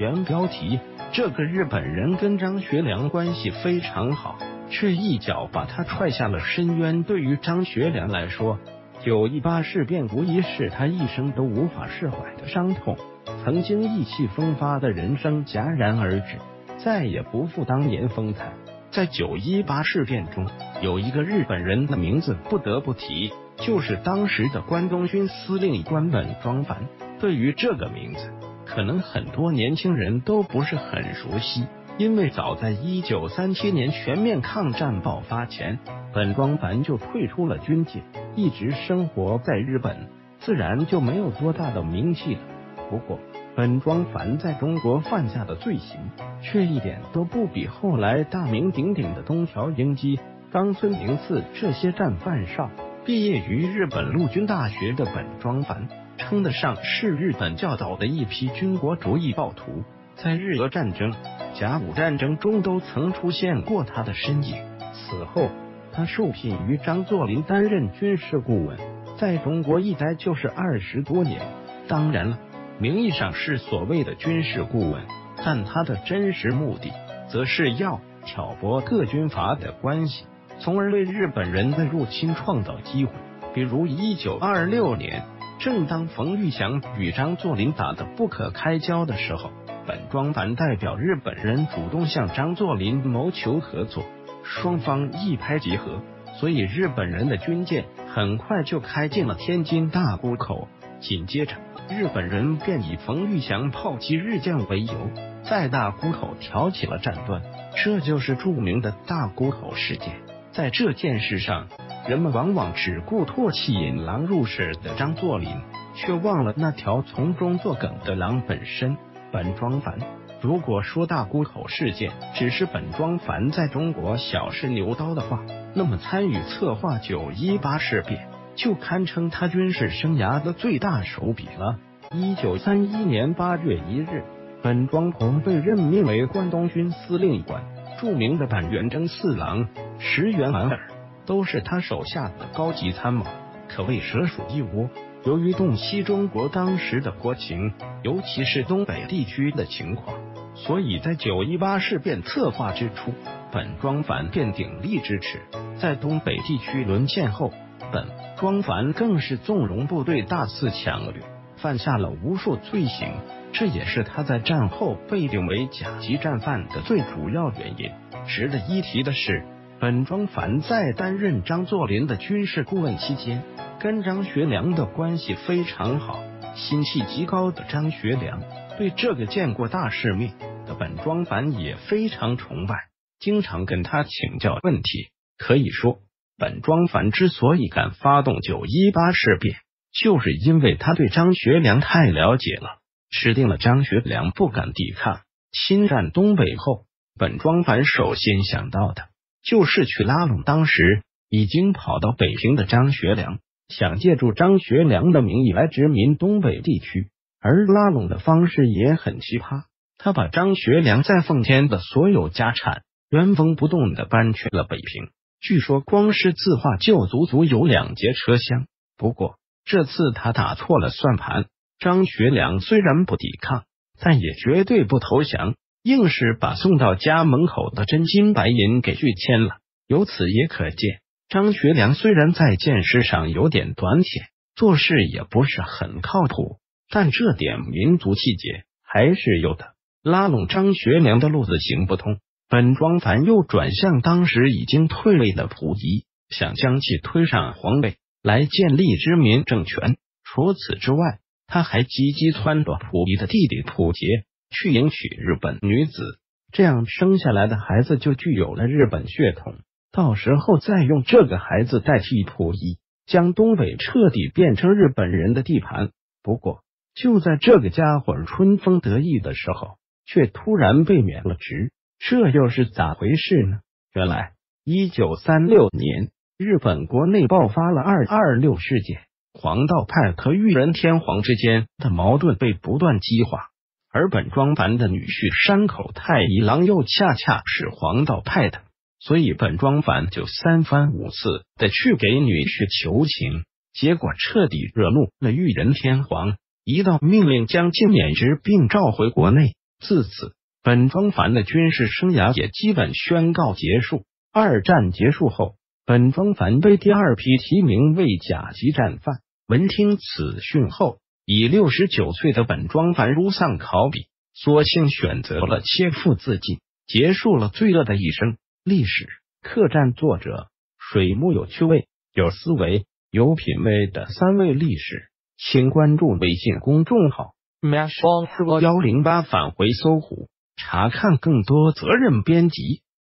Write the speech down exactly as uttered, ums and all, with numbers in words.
原标题：这个日本人跟张学良关系非常好，却一脚把他踹下了深渊。对于张学良来说，九一八事变无疑是他一生都无法释怀的伤痛。曾经意气风发的人生戛然而止，再也不复当年风采。在九一八事变中，有一个日本人的名字不得不提，就是当时的关东军司令官本庄繁。对于这个名字，可能很多年轻人都不是很熟悉，因为早在一九三七年全面抗战爆发前，本庄繁就退出了军界，一直生活在日本，自然就没有多大的名气了。不过本庄繁在中国犯下的罪行却一点都不比后来大名鼎鼎的东条英机、冈村宁次这些战犯少。毕业于日本陆军大学的本庄繁称得上是日本教导的一批军国主义暴徒，在日俄战争、甲午战争中都曾出现过他的身影。此后他受聘于张作霖担任军事顾问，在中国一待就是二十多年。当然了，名义上是所谓的军事顾问，但他的真实目的则是要挑拨各军阀的关系，从而为日本人的入侵创造机会。比如一九二六年，正当冯玉祥与张作霖打得不可开交的时候，本庄繁代表日本人主动向张作霖谋求合作，双方一拍即合，所以日本人的军舰很快就开进了天津大沽口。紧接着日本人便以冯玉祥炮击日舰为由，在大沽口挑起了战端，这就是著名的大沽口事件。在这件事上，人们往往只顾唾弃引狼入室的张作霖，却忘了那条从中作梗的狼本身本庄繁。如果说大沽口事件只是本庄繁在中国小试牛刀的话，那么参与策划九一八事变就堪称他军事生涯的最大手笔了。一九三一年八月一日，本庄繁被任命为关东军司令官，著名的板垣征四郎、石原莞尔都是他手下的高级参谋，可谓蛇鼠一窝。由于洞悉中国当时的国情，尤其是东北地区的情况，所以在九一八事变策划之初，本庄繁便鼎力支持。在东北地区沦陷后，本庄繁更是纵容部队大肆抢掠，犯下了无数罪行，这也是他在战后被定为甲级战犯的最主要原因。值得一提的是，本庄繁在担任张作霖的军事顾问期间，跟张学良的关系非常好。心气极高的张学良对这个见过大世面的本庄繁也非常崇拜，经常跟他请教问题。可以说，本庄繁之所以敢发动九一八事变，就是因为他对张学良太了解了，吃定了张学良不敢抵抗。侵占东北后，本庄繁首先想到的就是去拉拢当时已经跑到北平的张学良，想借助张学良的名义来殖民东北地区。而拉拢的方式也很奇葩，他把张学良在奉天的所有家产原封不动地搬去了北平，据说光是字画就足足有两节车厢。不过这次他打错了算盘，张学良虽然不抵抗，但也绝对不投降，硬是把送到家门口的真金白银给拒签了。由此也可见，张学良虽然在见识上有点短浅，做事也不是很靠谱，但这点民族气节还是有的。拉拢张学良的路子行不通，本庄繁又转向当时已经退位的溥仪，想将其推上皇位，来建立殖民政权。除此之外，他还积极撺掇溥仪的弟弟溥杰去迎娶日本女子，这样生下来的孩子就具有了日本血统，到时候再用这个孩子代替溥仪，将东北彻底变成日本人的地盘。不过就在这个家伙春风得意的时候，却突然被免了职，这又是咋回事呢？原来一九三六年，日本国内爆发了二二六事件，黄道派和裕仁天皇之间的矛盾被不断激化，而本庄繁的女婿山口太一郎又恰恰是黄道派的，所以本庄繁就三番五次的去给女婿求情，结果彻底惹怒了裕仁天皇，一道命令将其免职并召回国内， 自此，本庄繁的军事生涯也基本宣告结束。二战结束后，本庄繁被第二批提名为甲级战犯。闻听此讯后，已六十九岁的本庄繁如丧考妣，索性选择了切腹自尽，结束了罪恶的一生。历史客栈作者水木有趣味、有思维、有品味的三位历史，请关注微信公众号 Mash 一零八 返回搜狐，查看更多责任编辑。